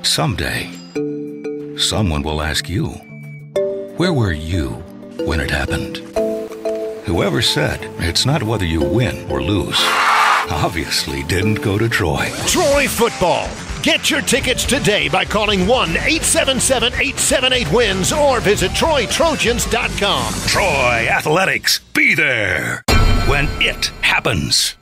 Someday, someone will ask you, where were you when it happened? Whoever said it's not whether you win or lose obviously didn't go to Troy. Troy football. Get your tickets today by calling 1-877-878-WINS or visit TroyTrojans.com. Troy Athletics, be there when it happens.